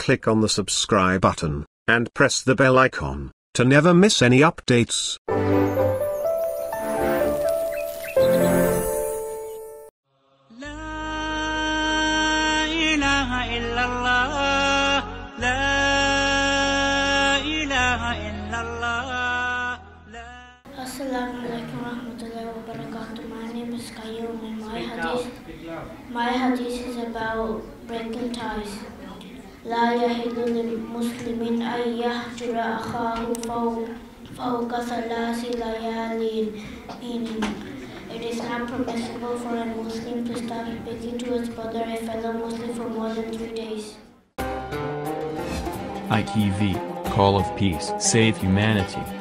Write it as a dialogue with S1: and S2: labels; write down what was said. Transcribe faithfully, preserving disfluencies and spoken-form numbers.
S1: click on the subscribe button, and press the bell icon, to never miss any updates.
S2: Assalamu alaikum warahmatullahi wabarakatuh. My name is Qayyum and my hadith, my hadith is about breaking ties. La yahillu lil muslimin ay yahjura akhahu fawqa thalasi layalin, meaning it is not permissible for a Muslim to stop speaking to his brother, a fellow Muslim, for more than three days.
S3: I T V, Call of Peace, Save Humanity.